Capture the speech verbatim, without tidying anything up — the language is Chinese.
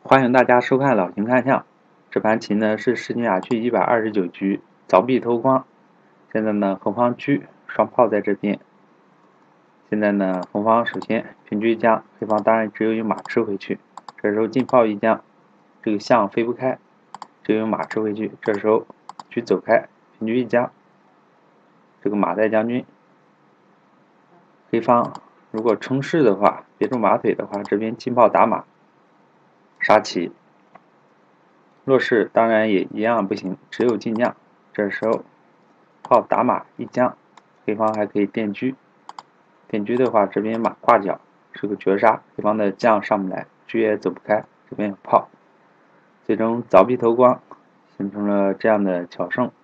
欢迎大家收看老秦看相。这盘棋呢是十进雅趣一百二十九局，凿壁偷光。现在呢红方车双炮在这边。现在呢红方首先平车一将，黑方当然只有用马吃回去。这时候进炮一将，这个象飞不开，只有用马吃回去。这时候车走开，平车一将，这个马带将军。黑方如果冲势的话，别住马腿的话，这边进炮打马。杀棋，弱势当然也一样不行，只有进将。这时候炮打马一将，黑方还可以垫车。垫车的话，这边马挂角是个绝杀，黑方的将上不来，车也走不开，这边有炮，最终凿壁偷光，形成了这样的巧胜。